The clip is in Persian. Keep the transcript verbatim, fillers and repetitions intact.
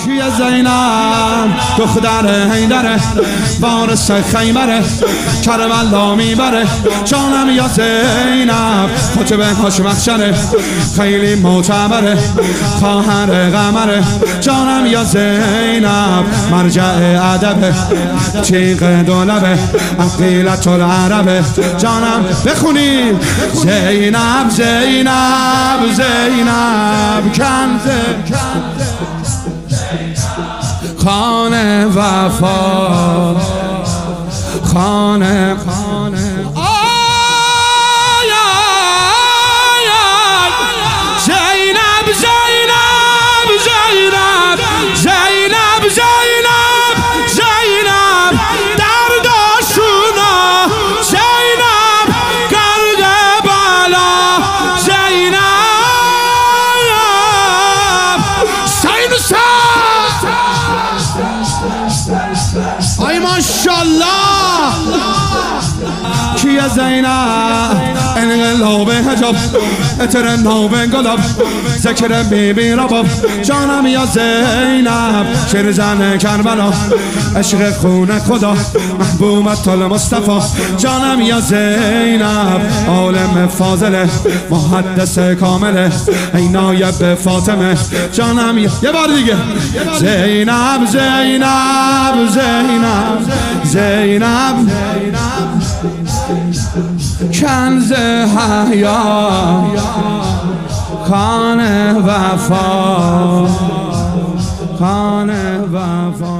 کیه زینب دختر حیدره وارث خیبره کربلا میبره جانم یا زینب حاجب هاش محشره خیلی معتبره خواهر قمره جانم یا زینب مرجع ادبه تیغ دولبه عقیلت العربه جانم بخونیم زینب زینب زینب کنزه خانه وفا خانه خانه زینب زینب زینب زینب زینب زینب درداشونا زینب گرد بالا زینب سین سین ای ماشاءالله کیه زینب انقلاب حجاب اتر نوب گلاب ذکر بیبی رباب جانم یا زینب شیر زن کربلا عشق خون خدا محبوبت المصطفى جانم یا زینب عالم فاضله محدث کامله ای نایب فاطمه جانم یا یه بار دیگه زینب زینب زینب زینب کنز حیا خانه وفا خانه وفا